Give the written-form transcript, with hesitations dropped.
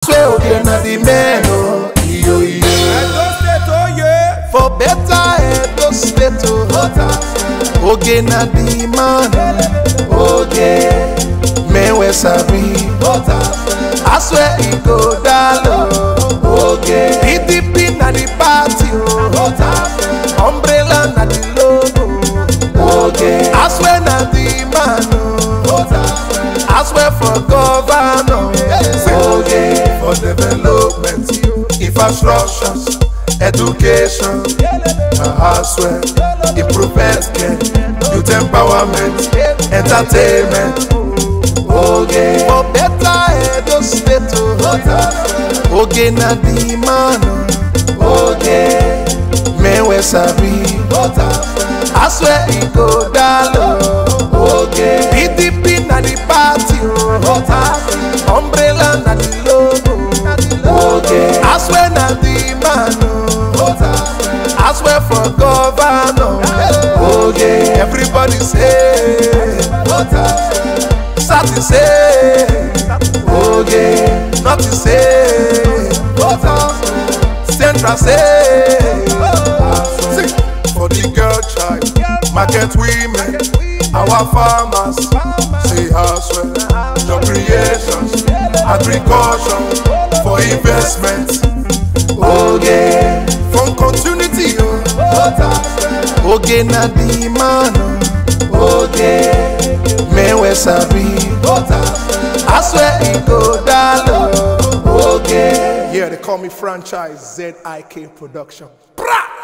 Asue-Ogie na the man, oh, iyo. Edo State, oh yeah. For better Edo State, oh, Ogie na the man, Ogie, men we sabi. Asue go dalo, Ogie. PDP na the party, oh, umbrella na the logo, Ogie. Asue na the man, oh, Asue for governor, Ogie. For development, infrastructures, education, Asue, improvement, youth empowerment, entertainment, Ogie. For better Edo State, Ogie na the man, Ogie, men we sabi. Asue go dalo, Ogie. PDP na the party, umbrella na the logo, Ogie. Asue na the man, Asue for governor, Ogie. Everybody say, Sati say, Ogie. Nothing say, Central say. For the girl child, market women, our farmers, say Asue. Job creations, agriculture, for investment, Ogie. From continuity, Ogie na the man, Ogie, men we sabi. Asue go dalo, Ogie. Yeah, they call me Franchize, ZIK Production. Bra!